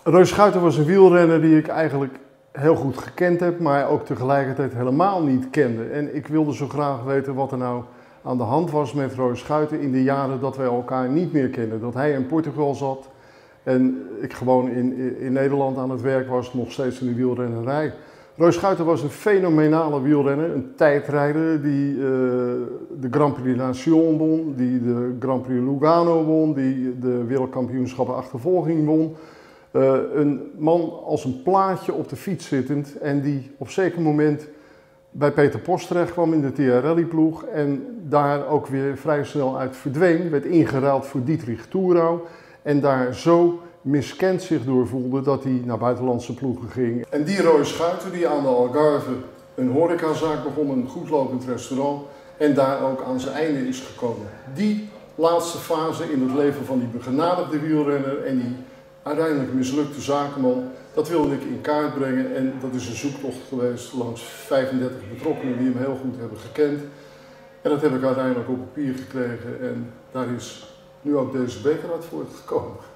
Roy Schuiten was een wielrenner die ik eigenlijk heel goed gekend heb, maar ook tegelijkertijd helemaal niet kende. En ik wilde zo graag weten wat er nou aan de hand was met Roy Schuiten in de jaren dat wij elkaar niet meer kenden. Dat hij in Portugal zat en ik gewoon in Nederland aan het werk was, nog steeds in de wielrennerij. Roy Schuiten was een fenomenale wielrenner, een tijdrijder die de Grand Prix Nation won, die de Grand Prix Lugano won, die de wereldkampioenschappen achtervolging won. Een man als een plaatje op de fiets zittend en die op zeker moment bij Peter Post terecht kwam in de TRL-ploeg en daar ook weer vrij snel uit verdween, werd ingeruild voor Dietrich Thurau en daar zo miskend zich door voelde dat hij naar buitenlandse ploegen ging. En die Roy Schuiten die aan de Algarve een horecazaak begon, een goedlopend restaurant en daar ook aan zijn einde is gekomen. Die laatste fase in het leven van die begenadigde wielrenner en die uiteindelijk mislukte zakenman, dat wilde ik in kaart brengen en dat is een zoektocht geweest langs 35 betrokkenen die hem heel goed hebben gekend. En dat heb ik uiteindelijk op papier gekregen en daar is nu ook deze beker uit voortgekomen.